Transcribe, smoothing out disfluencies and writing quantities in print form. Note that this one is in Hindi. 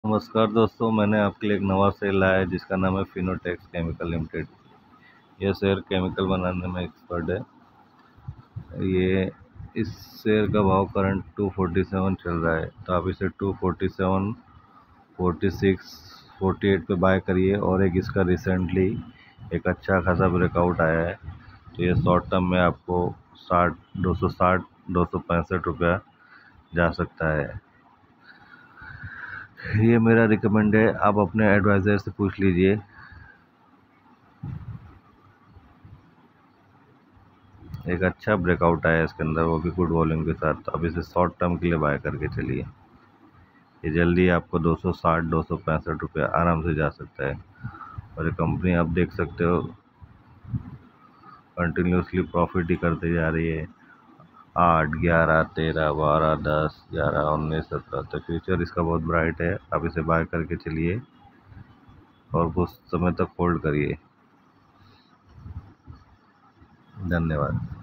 नमस्कार दोस्तों, मैंने आपके लिए एक नवा शेयर लाया है जिसका नाम है फिनोटेक्स केमिकल लिमिटेड। यह शेयर केमिकल बनाने में एक्सपर्ट है। ये इस शेयर का भाव करंट 247 चल रहा है, तो आप इसे 247, 46, 48 पे बाय करिए। और एक इसका रिसेंटली एक अच्छा खासा ब्रेकआउट आया है, तो ये शॉर्ट टर्म में आपको 265 रुपया जा सकता है। ये मेरा रिकमेंड है, आप अपने एडवाइज़र से पूछ लीजिए। एक अच्छा ब्रेकआउट आया है इसके अंदर, वो भी गुड वॉल्यूम के साथ। तो अब इसे शॉर्ट टर्म के लिए बाय करके चलिए। ये जल्दी आपको 260, 265 रुपये आराम से जा सकता है। और ये कंपनी आप देख सकते हो कंटिन्यूसली प्रॉफिट ही करते जा रही है। 8, 11, 13, 12, 10, 11, 19, 17, तो फ्यूचर इसका बहुत ब्राइट है। आप इसे बाय करके चलिए और कुछ समय तक होल्ड करिए। धन्यवाद।